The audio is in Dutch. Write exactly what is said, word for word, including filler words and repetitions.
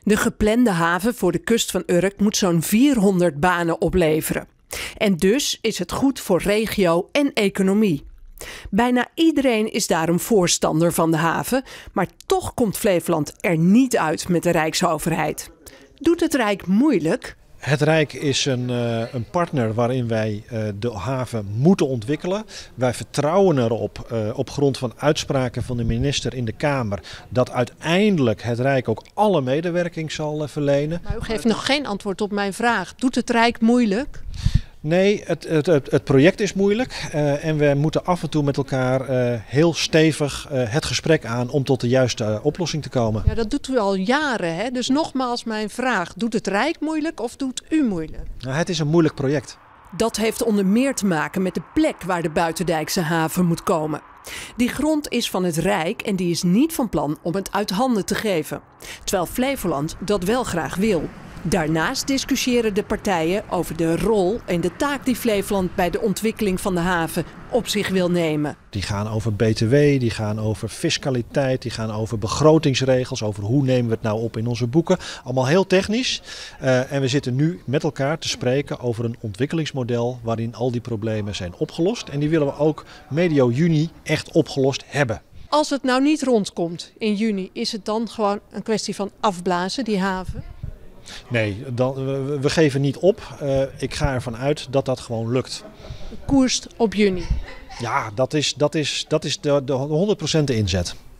De geplande haven voor de kust van Urk moet zo'n vierhonderd banen opleveren. En dus is het goed voor regio en economie. Bijna iedereen is daarom voorstander van de haven, maar toch komt Flevoland er niet uit met de Rijksoverheid. Doet het Rijk moeilijk? Het Rijk is een, uh, een partner waarin wij uh, de haven moeten ontwikkelen. Wij vertrouwen erop, uh, op grond van uitspraken van de minister in de Kamer, dat uiteindelijk het Rijk ook alle medewerking zal uh, verlenen. Maar u geeft nog geen antwoord op mijn vraag. Doet het Rijk moeilijk? Nee, het, het, het project is moeilijk uh, en we moeten af en toe met elkaar uh, heel stevig uh, het gesprek aan om tot de juiste uh, oplossing te komen. Ja, dat doet u al jaren, hè? Dus nogmaals mijn vraag. Doet het Rijk moeilijk of doet u moeilijk? Nou, het is een moeilijk project. Dat heeft onder meer te maken met de plek waar de Buitendijkse haven moet komen. Die grond is van het Rijk en die is niet van plan om het uit handen te geven. Terwijl Flevoland dat wel graag wil. Daarnaast discussiëren de partijen over de rol en de taak die Flevoland bij de ontwikkeling van de haven op zich wil nemen. Die gaan over B T W, die gaan over fiscaliteit, die gaan over begrotingsregels, over hoe nemen we het nou op in onze boeken. Allemaal heel technisch. Uh, en we zitten nu met elkaar te spreken over een ontwikkelingsmodel waarin al die problemen zijn opgelost. En die willen we ook medio juni echt opgelost hebben. Als het nou niet rondkomt in juni, is het dan gewoon een kwestie van afblazen, die haven? Nee, dan, we, we geven niet op. Uh, ik ga ervan uit dat dat gewoon lukt. Koerst op juni. Ja, dat is, dat is, dat is de, de honderd procent de inzet.